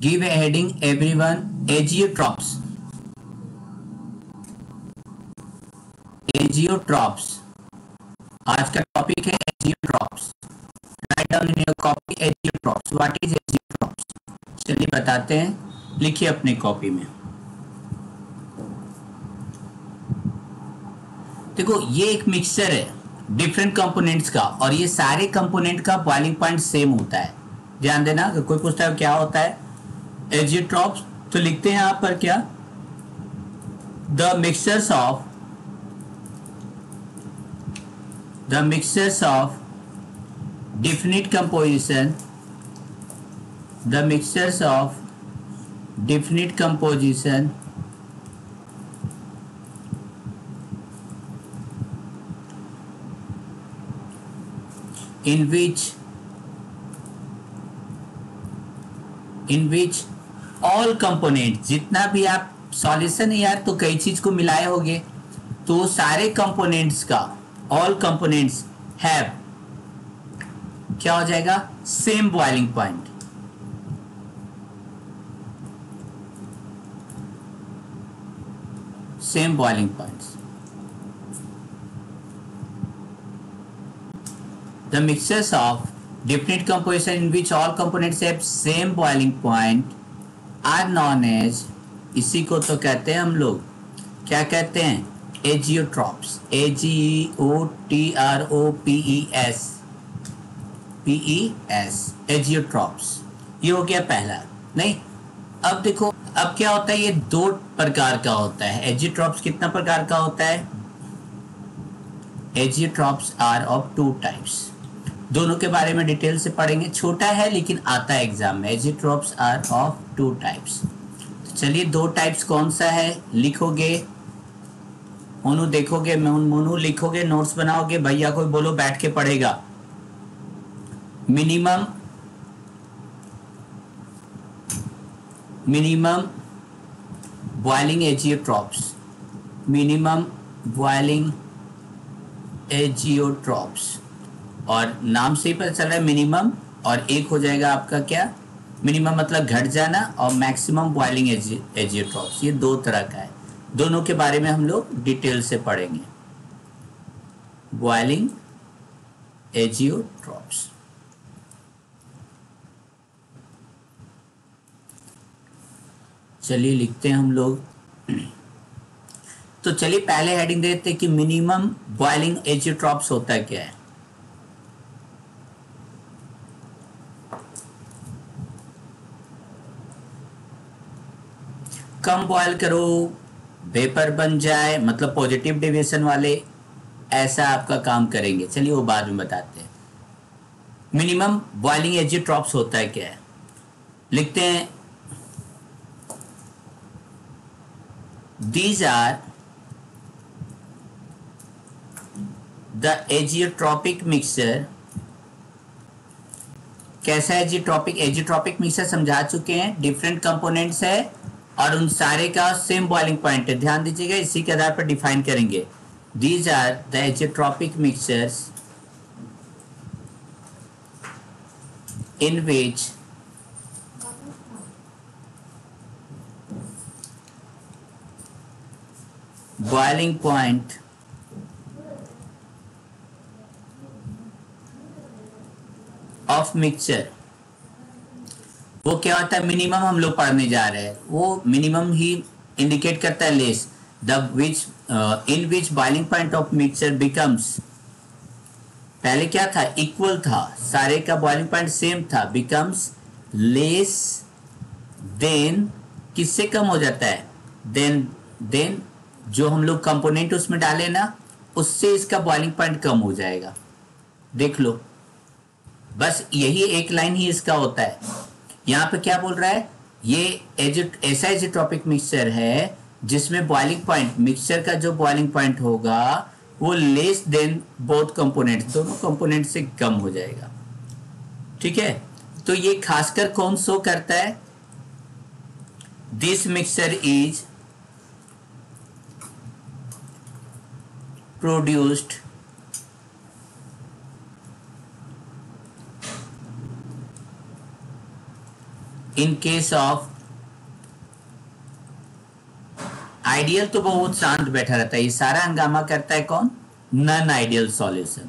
Give a heading everyone azeotropes. Azeotropes आज का topic है azeotropes. Right down in your copy azeotropes. What is azeotropes? चलिए बताते हैं, लिखिए अपनी कॉपी में। देखो ये एक मिक्सचर है डिफरेंट कंपोनेंट्स का, और ये सारे कंपोनेंट का बॉइलिंग पॉइंट सेम होता है। ध्यान देना, अगर कोई पूछता है क्या होता है एजियोट्रॉप्स, तो लिखते हैं यहाँ पर क्या, the mixtures of definite composition, the mixtures of definite composition in which all components, जितना भी आप सॉल्यूशन है यार, तो कई चीज को मिलाए होगे, तो सारे कंपोनेंट्स का ऑल कंपोनेंट्स हैव क्या हो जाएगा, same boiling point. Same boiling points. The mixtures of different composition in which all components have same boiling point are known as, इसी को तो कहते हैं हम लोग, क्या कहते हैं, एजियोट्रॉप्स। AGEOTROPES, azeotropes. ये हो गया पहला। नहीं, अब देखो, अब क्या होता है, ये दो प्रकार का होता है। एजियोट्रॉप्स कितना प्रकार का होता है, azeotropes are of two types. दोनों के बारे में डिटेल से पढ़ेंगे, छोटा है लेकिन आता है एग्जाम में। Azeotropes are of two types. तो चलिए, दो टाइप्स कौन सा है लिखोगे, मोनू देखोगे, मोनू लिखोगे, नोट्स बनाओगे, भैया कोई बोलो बैठ के पढ़ेगा। Minimum boiling azeotropes, minimum boiling azeotropes, और नाम से ही पता चल रहा है मिनिमम, और एक हो जाएगा आपका क्या, मिनिमम मतलब घट जाना, और मैक्सिमम बॉइलिंग एजियोट्रॉप्स। ये दो तरह का है, दोनों के बारे में हम लोग डिटेल से पढ़ेंगे। बॉइलिंग एजियोट्रॉप्स, चलिए लिखते हैं हम लोग। तो चलिए पहले हेडिंग देते हैं कि मिनिमम बॉइलिंग एजियोट्रॉप्स होता क्या है। कम बॉयल करो, वेपर बन जाए, मतलब पॉजिटिव डेविएशन वाले, ऐसा आपका काम करेंगे। चलिए वो बाद में बताते हैं। मिनिमम बॉइलिंग एजियोट्रॉप्स होता है क्या है, लिखते हैं, these are the azeotropic mixture. कैसा एजियोट्रॉपिक, एजियोट्रॉपिक मिक्सचर समझा चुके हैं, डिफरेंट कंपोनेंट्स है और उन सारे का सेम बॉइलिंग पॉइंट है। ध्यान दीजिएगा, इसी के आधार पर डिफाइन करेंगे। these are the azeotropic mixtures in which boiling point of mixture, वो क्या होता है, मिनिमम हम लोग पढ़ने जा रहे हैं, वो मिनिमम ही इंडिकेट करता है less, the which in which boiling point of mixture becomes, पहले क्या था, इक्वल था, सारे का बॉइलिंग पॉइंट सेम था, बिकम्स लेस देन, किससे कम हो जाता है, देन जो हम लोग कंपोनेंट उसमें डाले ना, उससे इसका बॉइलिंग पॉइंट कम हो जाएगा। देख लो, बस यही एक लाइन ही इसका होता है। यहाँ पे क्या बोल रहा है, ये ऐसा एजियोट्रॉपिक मिक्सचर है जिसमें बॉइलिंग पॉइंट, मिक्सचर का जो बॉइलिंग पॉइंट होगा वो लेस देन बोथ कंपोनेंट, दोनों कंपोनेंट से कम हो जाएगा। ठीक है, तो ये खासकर कौन शो करता है, this mixture is produced in case of ideal तो बहुत शांत बैठा रहता है, ये सारा हंगामा करता है कौन? Non ideal solution.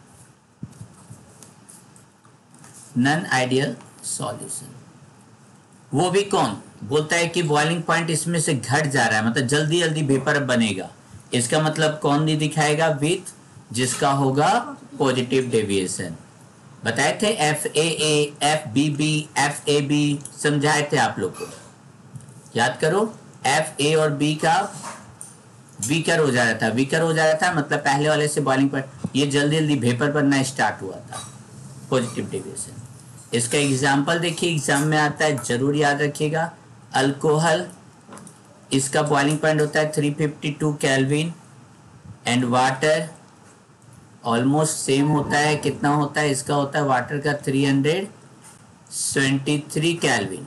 Non ideal solution वो भी कौन बोलता है कि बॉइलिंग पॉइंट इसमें से घट जा रहा है, मतलब जल्दी जल्दी वेपर बनेगा। इसका मतलब कौन नहीं दिखाएगा? विथ, जिसका होगा पॉजिटिव डेविएशन। बताए थे F A F B B F A B, समझाए थे आप लोग को, याद करो। एफ ए और बी का वीकर हो जा रहा था, वीकर हो जा रहा था मतलब पहले वाले से बॉइलिंग पॉइंट ये जल्दी जल्दी वेपर बनना स्टार्ट हुआ था, पॉजिटिव डेविएशन। इसका एग्जाम्पल देखिए, एग्जाम में आता है, जरूर याद रखिएगा। अल्कोहल, इसका बॉइलिंग पॉइंट होता है 352 kelvin and water almost same होता है। कितना होता है? इसका होता है वाटर का 373 केल्विन।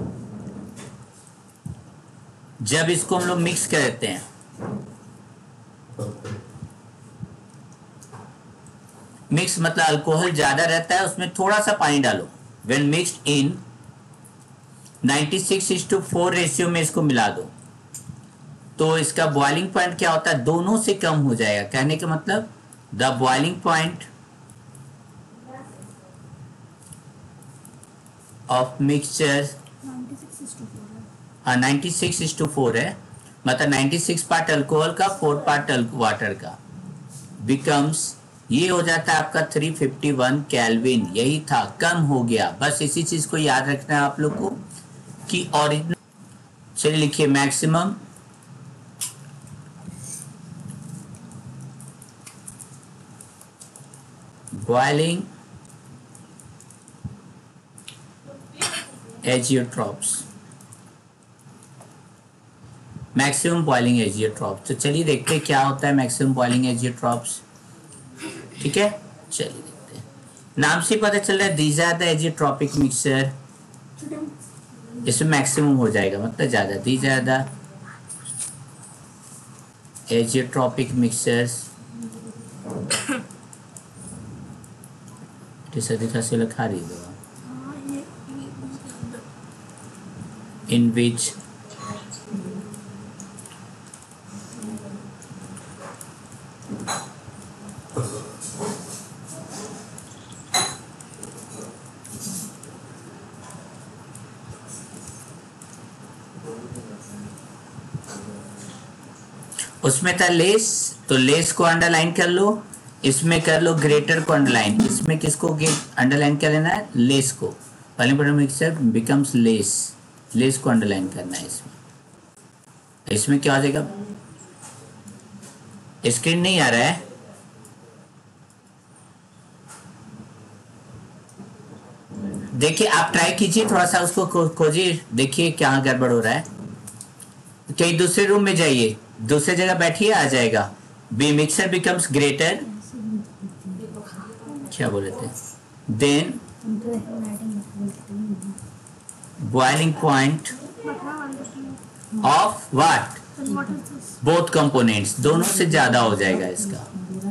जब इसको हम लोग मिक्स करते हैं, मिक्स मतलब अल्कोहल ज्यादा रहता है, उसमें थोड़ा सा पानी डालो। व्हेन मिक्स्ड इन 96:4 रेशियो में इसको मिला दो, तो इसका बॉइलिंग पॉइंट क्या होता है? दोनों से कम हो जाएगा। कहने का मतलब the boiling point of mixture 96:4 है, मतलब 96 पार्ट अल्कोहल का 4 पार्ट वाटर का, बिकम्स, ये हो जाता है आपका 351 केल्विन। यही था, कम हो गया। बस इसी चीज को याद रखना है आप लोग को कि ओरिजिनल। चलिए लिखिए, maximum boiling azeotropes, maximum boiling azeotropes. तो चलिए देखते हैं क्या होता है मैक्सिमम बॉइलिंग एजियोट्रॉप्स। ठीक है, चलिए देखते हैं। नाम से पता चल रहा है these are the azeotropic mixture, इसमें मैक्सिमम हो जाएगा मतलब ज्यादा। These are the azeotropic mixtures से लिखा रही दो, इन विच उसमें था लेस, तो लेस को अंडरलाइन कर लो, इसमें कर लो ग्रेटर को अंडरलाइन। इसमें किसको अंडरलाइन कर लेना है? लेस को। पहले मिक्सचर बिकम्स लेस, लेस को अंडरलाइन करना है इसमें। इसमें क्या हो जाएगा? स्क्रीन नहीं आ रहा है? देखिए आप ट्राई कीजिए, थोड़ा सा उसको खोजिए, देखिए क्या गड़बड़ हो रहा है। कहीं दूसरे रूम में जाइए, दूसरे जगह बैठिए, आ जाएगा। बी मिक्सर बिकम्स ग्रेटर, क्या बोले थे? Than boiling point of what? Both components, दोनों से ज्यादा हो जाएगा इसका।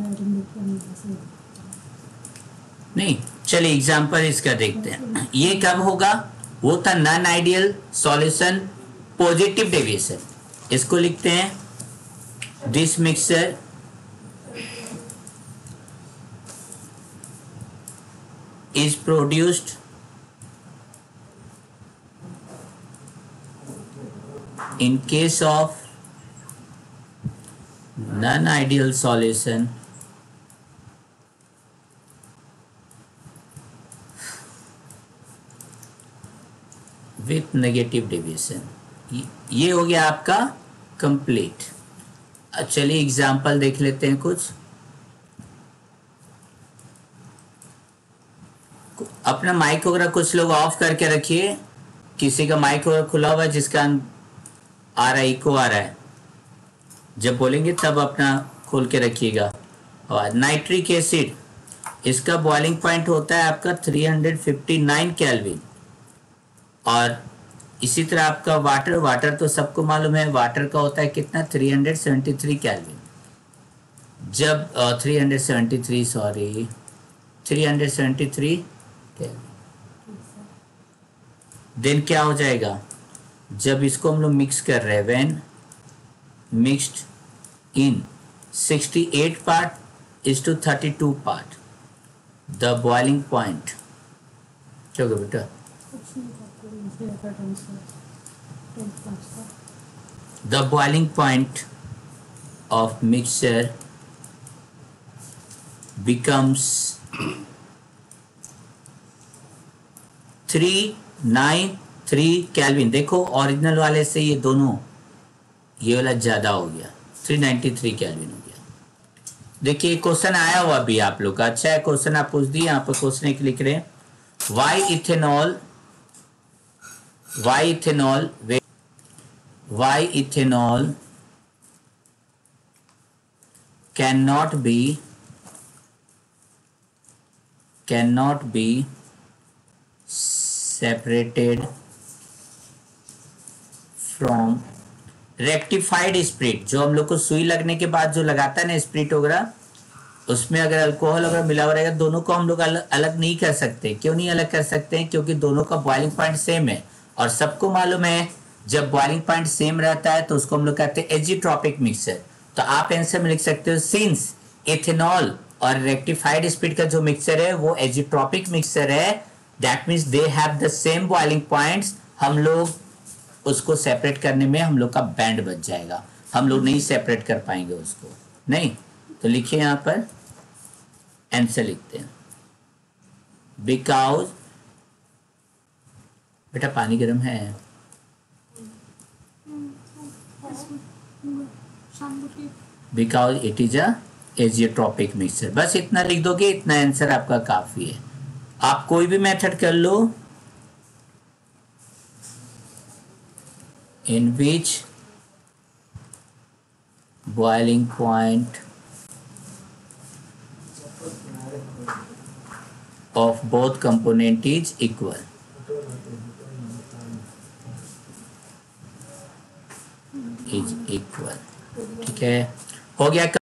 नहीं, चलिए एग्जांपल इसका देखते हैं। ये कब होगा? वो था non ideal solution, positive deviation. इसको लिखते हैं, this mixture is produced in case of non-ideal solution with negative deviation। ये हो गया आपका कंप्लीट। चलिए एग्जाम्पल देख लेते हैं कुछ। अपना माइक वगैरह कुछ लोग ऑफ करके रखिए, किसी का माइक वगैरह खुला हुआ है जिसका आ रहा है, इको आ रहा है, जब बोलेंगे तब अपना खोल के रखिएगा। और नाइट्रिक एसिड, इसका बॉइलिंग पॉइंट होता है आपका 359 केल्विन। और इसी तरह आपका वाटर, वाटर तो सबको मालूम है, वाटर का होता है कितना? 373 केल्विन। जब 373 देन क्या हो जाएगा, जब इसको हम लोग मिक्स कर रहे हैं, when mixed in 68 part is to 32 part, the boiling point, क्या होगा बेटा, the boiling point of mixture becomes 393 kelvin. देखो ओरिजिनल वाले से ये दोनों, ये वाला ज़्यादा हो गया, 393 केल्विन हो गया। देखिए क्वेश्चन आया हुआ भी आप लोग का, अच्छा है क्वेश्चन आप पूछ दिए, यहाँ पर क्वेश्चन एक लिख रहे हैं, why ethanol cannot be separated from rectified spirit. जो हम लोग को सुई लगने के बाद जो लगाता है ना स्प्रिट वगैरह, उसमें अगर अल्कोहल वगैरह मिला हुआ रहेगा, दोनों को हम लोग अलग नहीं कर सकते। क्यों नहीं अलग कर सकते हैं, क्योंकि दोनों का बॉइलिंग पॉइंट सेम है, और सबको मालूम है जब बॉइलिंग पॉइंट सेम रहता है तो उसको हम लोग कहते हैं एजिट्रॉपिक मिक्सचर। तो आप आंसर में लिख सकते हो, सिंस इथेनॉल और रेक्टिफाइड स्प्रिट का जो मिक्सचर है वो एजिट्रॉपिक मिक्सचर है, that means they have the same boiling points. हम लोग उसको सेपरेट करने में हम लोग का बैंड बच जाएगा, हम लोग नहीं सेपरेट कर पाएंगे उसको, नहीं। तो लिखिए यहां पर आंसर लिखते हैं, बिकॉज, बेटा पानी गर्म है, because it is a azeotropic mixture. बस इतना लिख दोगे, इतना आंसर आपका काफी है। आप कोई भी मेथड कर लो in which boiling point of both component is equal, ठीक है, हो गया।